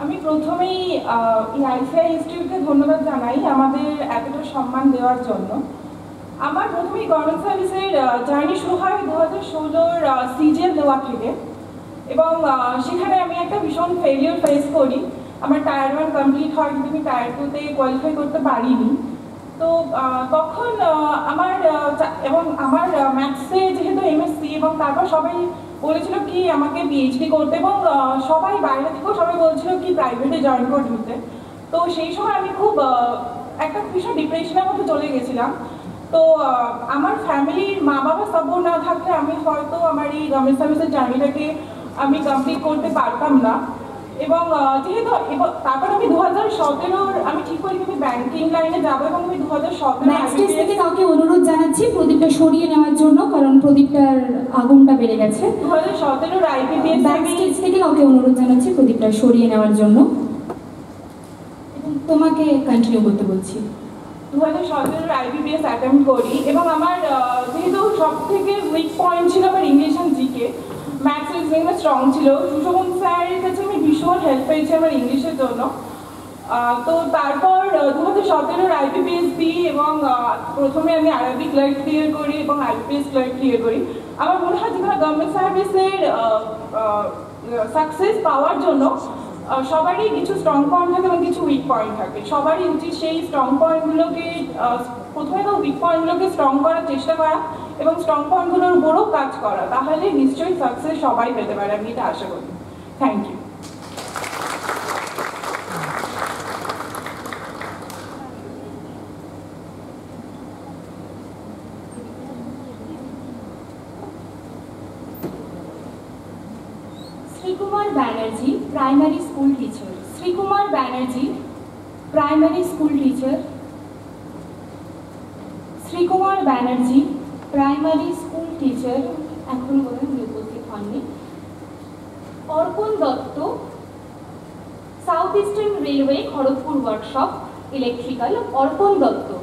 আমি প্রথমেই আইসিআই ইনস্টিটিউটকে ধন্যবাদ জানাই আমাদের এতটা সম্মান দেওয়ার জন্য। আমার প্রথমেই গভর্নমেন্ট সার্ভিসের জার্নি শুরু হয় 2016 সিজিএল দেওয়া থেকে, এবং সেখানে আমি একটা ভীষণ ফেলিওর ফেস করি। আমার টায়ার 1 কমপ্লিট হয়, কিন্তু আমি টায়ার 2-তে কোয়ালিফাই করতে পারিনি। তো তখন আমার ম্যাথসে যেহেতু এমএসসি, এবং তারপর সবাই বলেছিল কি আমাকে পিএইচডি করতে, এবং সবাই বাইরে থেকেও সবাই বলছিল কি প্রাইভেটে জয়েন করে নিতে। তো সেই সময় আমি খুব একটা ভীষণ ডিপ্রেশনের মধ্যে চলে গেছিলাম। তো আমার ফ্যামিলির মা বাবা সাপোর্ট না থাকলে আমি হয়তো আমার এই গভর্নমেন্ট সার্ভিসের জার্নিটাকে আমি কমপ্লিট করতে পারতাম না। এবং যেহেতু তারপর আমি 2017 আমি ঠিক করি আমি ব্যাংকিং লাইনে যাবো, এবং আমি 2017 থেকে কাউকে অনুরোধ জানাচ্ছি প্রদীপটা সরিয়ে নেওয়ার জন্য, কারণ প্রদীপটার আগুনটা বেড়ে গেছে। 2017 আইবিপিএস থেকে কাউকে অনুরোধ জানাচ্ছি প্রদীপটা সরিয়ে নেওয়ার জন্য, এবং তোমাকে কন্টিনিউ করতে বলছি। 2017 আইবিপিএস অ্যাটেম্প করি, এবং আমার যেহেতু সব থেকে উইক পয়েন্ট ছিল আমার ইংলিশ অ্যান্ড জিকে, ম্যাথস রিজনিংয়ে স্ট্রং ছিল। সুশোভন স্যারের কাছে আমি ভীষণ হেল্প পেয়েছি আমার ইংলিশের জন্য। তো তারপর 2017 আইবিপিএস দিই, এবং প্রথমে আমি আরবি ক্লার্ক ক্লিয়ার করি এবং আইবিপিএস ক্লার্ক ক্লিয়ার করি। আমার মনে হয় যেখানে গভর্নমেন্ট সার্ভিসের সাকসেস পাওয়ার জন্য সবারই কিছু স্ট্রং পয়েন্ট থাকে এবং কিছু উইক পয়েন্ট থাকে। সবারই উচিত সেই স্ট্রং পয়েন্টগুলোকে প্রথমে তো উইক পয়েন্টগুলোকে স্ট্রং করার চেষ্টা করা এবং স্ট্রং পয়েন্টগুলোর উপরও কাজ করা, তাহলে নিশ্চয়ই সাকসেস সবাই পেতে পারে, আমি এটা আশা করি। Thank you. Srikumar Banerjee, primary school teacher. Srikumar Banerjee, primary school teacher. Srikumar Banerjee, primary school teacher, এখন বোধহয় উপস্থিত হননি। Arpan Dutta, south eastern railway Kharagpur workshop electrical. Arpan Dutta.